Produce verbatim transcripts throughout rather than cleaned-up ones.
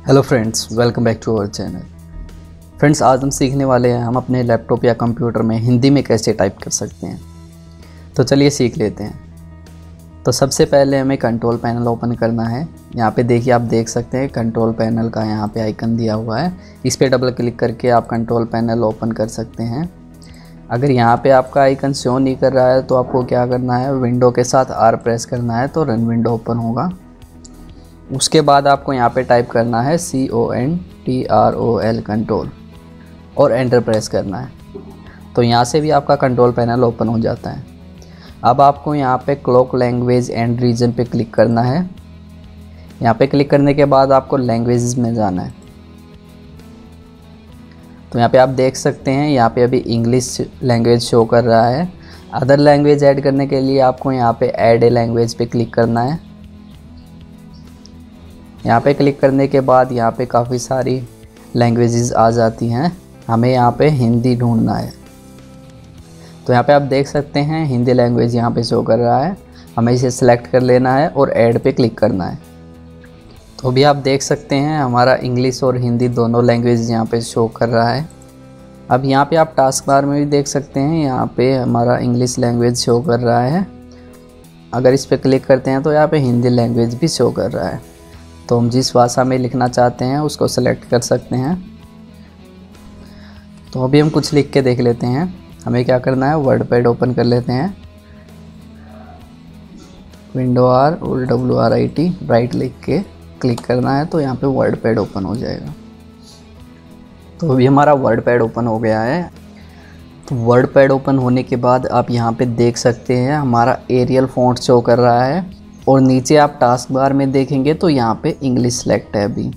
Hello friends, welcome back to our channel. Friends, आज हम सीखने वाले हैं हम अपने लैपटॉप या कंप्यूटर में हिंदी में कैसे टाइप कर सकते हैं। तो चलिए सीख लेते हैं। तो सबसे पहले हमें कंट्रोल पैनल ओपन करना है। यहाँ पे देखिए, आप देख सकते हैं कंट्रोल पैनल का यहाँ पे आइकन दिया हुआ है। इस पर डबल क्लिक करके आप कंट्रोल पैनल ओपन कर सकते हैं। अगर यहाँ पे आपका आइकन शो नहीं कर रहा है तो आपको क्या करना है, विंडो के साथ आर प्रेस करना है तो रन विंडो ओपन होगा। उसके बाद आपको यहाँ पे टाइप करना है C O N T R O L control और एंटर प्रेस करना है। तो यहाँ से भी आपका कंट्रोल पैनल ओपन हो जाता है। अब आपको यहाँ पे क्लॉक लैंग्वेज एंड रीजन पे क्लिक करना है। यहाँ पे क्लिक करने के बाद आपको लैंग्वेजेस में जाना है। तो यहाँ पे आप देख सकते हैं, यहाँ पे अभी इंग्लिश लैंग्वेज शो कर रहा है। अदर लैंग्वेज ऐड करने के लिए आपको यहाँ पे ऐड ए लैंग्वेज पे क्लिक करना है। यहाँ पे क्लिक करने के बाद यहाँ पे काफ़ी सारी लैंग्वेजेस आ जाती हैं। हमें यहाँ पे हिंदी ढूंढना है। तो यहाँ पे आप देख सकते हैं हिंदी लैंग्वेज यहाँ पे शो कर रहा है। हमें इसे सिलेक्ट कर लेना है और ऐड पे क्लिक करना है। तो अभी आप देख सकते हैं हमारा इंग्लिश और हिंदी दोनों लैंग्वेज यहाँ पे शो कर रहा है। अब यहाँ पे आप टास्क बार में भी देख सकते हैं, यहाँ पे हमारा इंग्लिश लैंग्वेज शो कर रहा है। अगर इस पर क्लिक करते हैं तो यहाँ पे हिंदी लैंग्वेज भी शो कर रहा है। तो हम जिस भाषा में लिखना चाहते हैं उसको सेलेक्ट कर सकते हैं। तो अभी हम कुछ लिख के देख लेते हैं। हमें क्या करना है, वर्ड पैड ओपन कर लेते हैं। विंडो आर और डब्ल्यू आर आई टी राइट लिख के क्लिक करना है तो यहाँ पे वर्ड पैड ओपन हो जाएगा। तो अभी हमारा वर्ड पैड ओपन हो गया है। तो वर्ड पैड ओपन होने के बाद आप यहाँ पे देख सकते हैं हमारा एरियल फॉन्ट शो कर रहा है और नीचे आप टास्क बार में देखेंगे तो यहाँ पे इंग्लिश सेलेक्ट है अभी।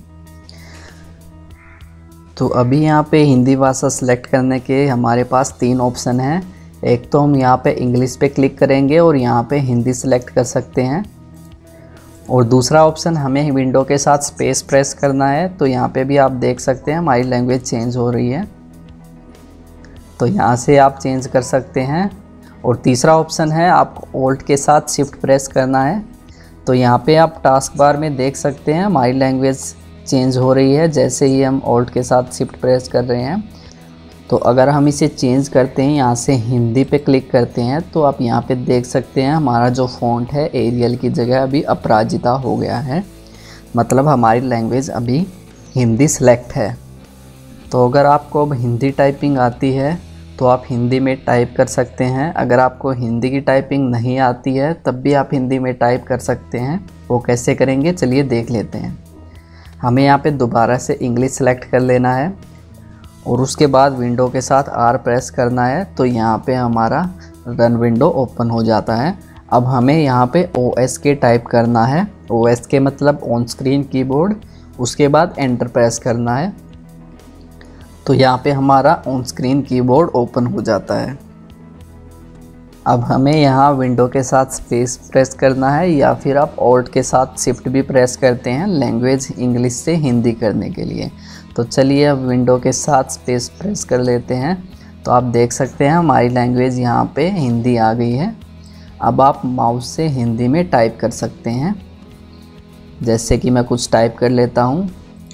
तो अभी यहाँ पे हिंदी भाषा सेलेक्ट करने के हमारे पास तीन ऑप्शन हैं। एक तो हम यहाँ पे इंग्लिश पे क्लिक करेंगे और यहाँ पे हिंदी सेलेक्ट कर सकते हैं, और दूसरा ऑप्शन हमें विंडो के साथ स्पेस प्रेस करना है। तो यहाँ पे भी आप देख सकते हैं हमारी लैंग्वेज चेंज हो रही है, तो यहाँ से आप चेंज कर सकते हैं। और तीसरा ऑप्शन है आपको ऑल्ट के साथ शिफ्ट प्रेस करना है। तो यहाँ पे आप टास्क बार में देख सकते हैं हमारी लैंग्वेज चेंज हो रही है जैसे ही हम ऑल्ट के साथ शिफ्ट प्रेस कर रहे हैं। तो अगर हम इसे चेंज करते हैं, यहाँ से हिंदी पे क्लिक करते हैं, तो आप यहाँ पे देख सकते हैं हमारा जो फ़ॉन्ट है एरियल की जगह अभी अपराजिता हो गया है। मतलब हमारी लैंग्वेज अभी हिंदी सेलेक्ट है। तो अगर आपको अब हिंदी टाइपिंग आती है तो आप हिंदी में टाइप कर सकते हैं। अगर आपको हिंदी की टाइपिंग नहीं आती है तब भी आप हिंदी में टाइप कर सकते हैं। वो कैसे करेंगे चलिए देख लेते हैं। हमें यहाँ पे दोबारा से इंग्लिश सेलेक्ट कर लेना है और उसके बाद विंडो के साथ आर प्रेस करना है। तो यहाँ पे हमारा रन विंडो ओपन हो जाता है। अब हमें यहाँ पे ओ एस के टाइप करना है। ओ एस के मतलब ऑन स्क्रीन कीबोर्ड। उसके बाद एंटर प्रेस करना है। तो यहाँ पे हमारा ऑन स्क्रीन कीबोर्ड ओपन हो जाता है। अब हमें यहाँ विंडो के साथ स्पेस प्रेस करना है, या फिर आप ऑल्ट के साथ शिफ्ट भी प्रेस करते हैं लैंग्वेज इंग्लिश से हिंदी करने के लिए। तो चलिए अब विंडो के साथ स्पेस प्रेस कर लेते हैं। तो आप देख सकते हैं हमारी लैंग्वेज यहाँ पे हिंदी आ गई है। अब आप माउस से हिंदी में टाइप कर सकते हैं। जैसे कि मैं कुछ टाइप कर लेता हूँ,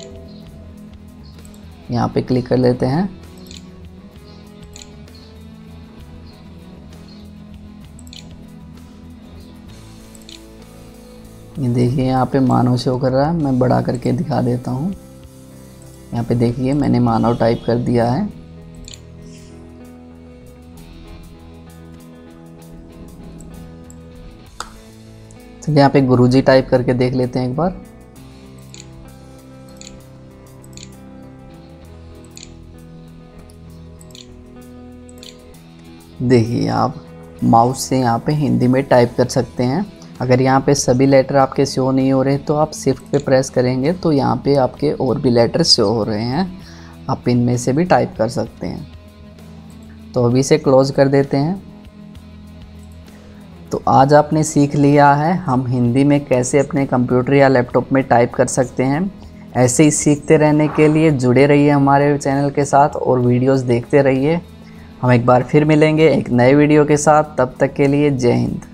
यहाँ पे क्लिक कर लेते हैं। ये देखिए यहाँ पे मानव शो कर रहा है। मैं बड़ा करके दिखा देता हूँ। यहाँ पे देखिए मैंने मानव टाइप कर दिया है। तो यहाँ पे गुरुजी टाइप करके देख लेते हैं एक बार। देखिए आप माउस से यहाँ पे हिंदी में टाइप कर सकते हैं। अगर यहाँ पे सभी लेटर आपके शो नहीं हो रहे तो आप शिफ्ट पे प्रेस करेंगे तो यहाँ पे आपके और भी लेटर शो हो रहे हैं। आप इनमें से भी टाइप कर सकते हैं। तो अभी से क्लोज कर देते हैं। तो आज आपने सीख लिया है हम हिंदी में कैसे अपने कंप्यूटर या लैपटॉप में टाइप कर सकते हैं। ऐसे ही सीखते रहने के लिए जुड़े रहिए हमारे चैनल के साथ और वीडियोज़ देखते रहिए। हम एक बार फिर मिलेंगे एक नए वीडियो के साथ। तब तक के लिए जय हिंद।